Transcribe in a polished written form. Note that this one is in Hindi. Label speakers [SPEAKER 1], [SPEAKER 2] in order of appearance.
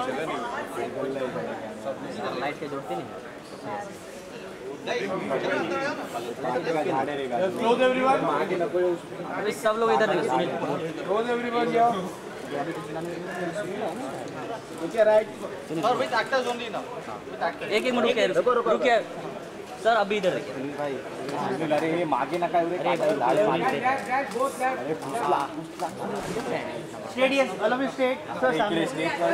[SPEAKER 1] लाइट के जोड़ते नहीं
[SPEAKER 2] क्लोज एवरीवन।
[SPEAKER 1] अभी सब लोग इधर सुनिए।
[SPEAKER 2] क्लोज एवरीवन जाओ। Right
[SPEAKER 3] sir with actors only ना।
[SPEAKER 1] एक मिनट रुकिए सर अभी इधर देखिए
[SPEAKER 2] भाई अरे हे मागे नका एवढे लाल
[SPEAKER 4] स्टेडियम अलग स्टेट सर